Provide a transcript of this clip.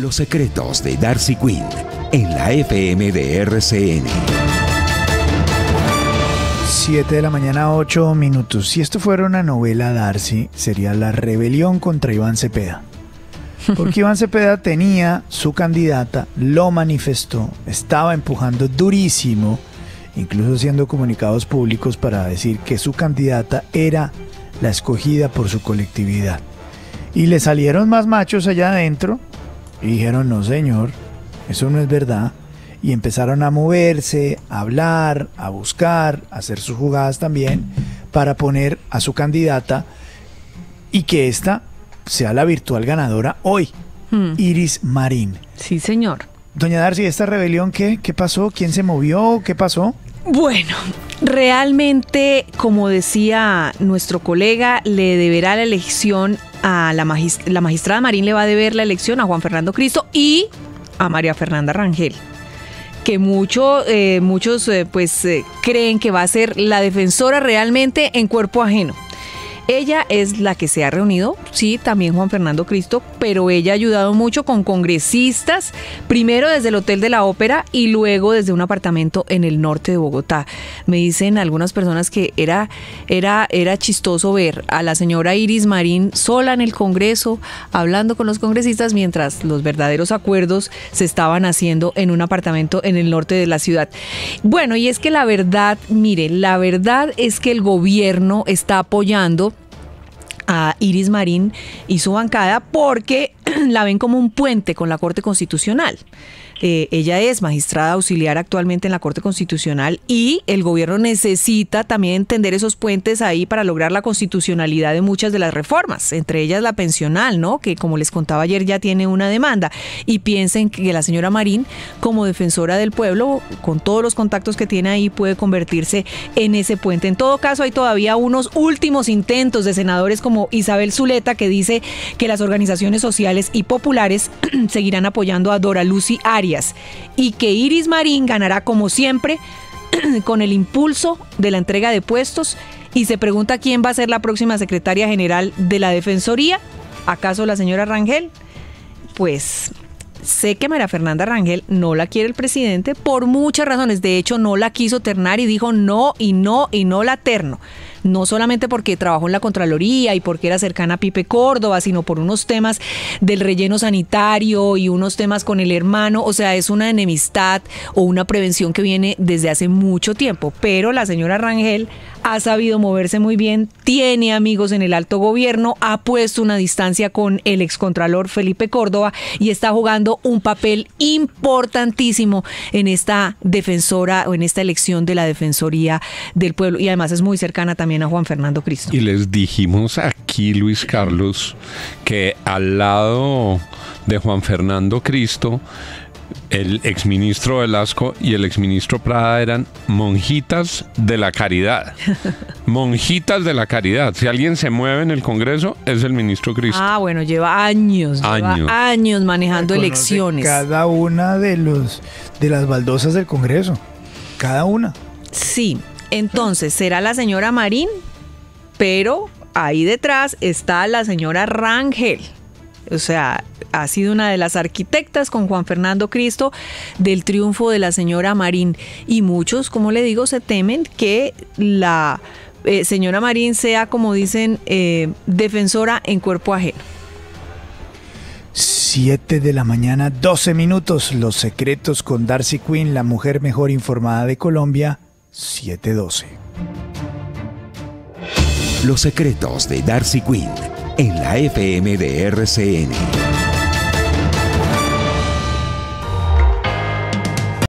Los secretos de Darcy Quinn en la FM de RCN. 7 de la mañana, 8 minutos. Si esto fuera una novela, Darcy, sería La rebelión contra Iván Cepeda. Porque Iván Cepeda tenía su candidata, lo manifestó, estaba empujando durísimo, incluso haciendo comunicados públicos para decir que su candidata era la escogida por su colectividad. Y le salieron más machos allá adentro y dijeron, no señor, eso no es verdad. Y empezaron a moverse, a hablar, a buscar, a hacer sus jugadas también para poner a su candidata y que esta sea la virtual ganadora hoy, Iris Marín. Sí, señor. Doña Darcy, ¿esta rebelión qué pasó? ¿Quién se movió? ¿Qué pasó? Bueno, realmente, como decía nuestro colega, le deberá la elección a la magistrada Marín, le va a deber la elección a Juan Fernando Cristo y a María Fernanda Rangel, que muchos creen que va a ser la defensora realmente en cuerpo ajeno. Ella es la que se ha reunido, sí, también Juan Fernando Cristo, pero ella ha ayudado mucho con congresistas, primero desde el Hotel de la Ópera y luego desde un apartamento en el norte de Bogotá. Me dicen algunas personas que era chistoso ver a la señora Iris Marín sola en el Congreso, hablando con los congresistas, mientras los verdaderos acuerdos se estaban haciendo en un apartamento en el norte de la ciudad. Bueno, y es que la verdad, mire, la verdad es que el gobierno está apoyando a Iris Marín y su bancada porque la ven como un puente con la Corte Constitucional. Ella es magistrada auxiliar actualmente en la Corte Constitucional y el gobierno necesita también tender esos puentes ahí para lograr la constitucionalidad de muchas de las reformas, entre ellas la pensional, ¿no? Que como les contaba ayer ya tiene una demanda. Y piensen que la señora Marín, como defensora del pueblo, con todos los contactos que tiene ahí, puede convertirse en ese puente. En todo caso, hay todavía unos últimos intentos de senadores como Isabel Zuleta, que dice que las organizaciones sociales y populares seguirán apoyando a Dora Lucy Arias y que Iris Marín ganará como siempre con el impulso de la entrega de puestos, y se pregunta quién va a ser la próxima secretaria general de la Defensoría. ¿Acaso la señora Rangel? Pues sé que María Fernanda Rangel no la quiere el presidente por muchas razones. De hecho, no la quiso ternar y dijo no y no y no la terno. No solamente porque trabajó en la Contraloría y porque era cercana a Pipe Córdoba, sino por unos temas del relleno sanitario y unos temas con el hermano. O sea, es una enemistad o una prevención que viene desde hace mucho tiempo. Pero la señora Rangel ha sabido moverse muy bien, tiene amigos en el alto gobierno, ha puesto una distancia con el excontralor Felipe Córdoba y está jugando un papel importantísimo en esta defensora o en esta elección de la Defensoría del Pueblo, y además es muy cercana también a Juan Fernando Cristo. Y les dijimos aquí, Luis Carlos, que al lado de Juan Fernando Cristo, el exministro Velasco y el exministro Prada eran monjitas de la caridad. Monjitas de la caridad. Si alguien se mueve en el Congreso, es el ministro Cristo. Ah, bueno, lleva años manejando elecciones. Cada una de las baldosas del Congreso. Cada una. Sí, entonces será la señora Marín, pero ahí detrás está la señora Rangel. O sea, ha sido una de las arquitectas con Juan Fernando Cristo del triunfo de la señora Marín. Y muchos, como le digo, se temen que la señora Marín sea, como dicen, defensora en cuerpo ajeno. 7 de la mañana, 12 minutos. Los secretos con Darcy Quinn, la mujer mejor informada de Colombia, 7:12. Los secretos de Darcy Quinn en la FM de RCN.